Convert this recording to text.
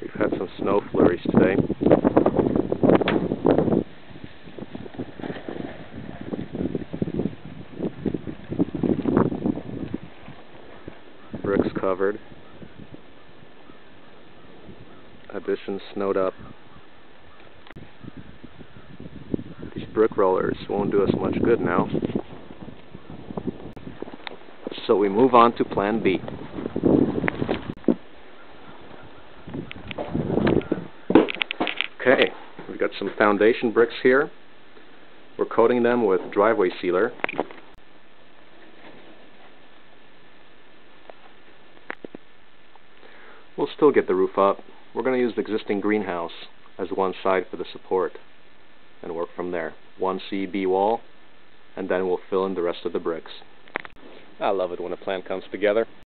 We've had some snow flurries today. Bricks covered. Additions snowed up. These brick rollers won't do us much good now. So we move on to Plan B. Okay, we've got some foundation bricks here. We're coating them with driveway sealer. We'll still get the roof up. We're going to use the existing greenhouse as one side for the support and work from there. One CEB wall, and then we'll fill in the rest of the bricks. I love it when a plan comes together.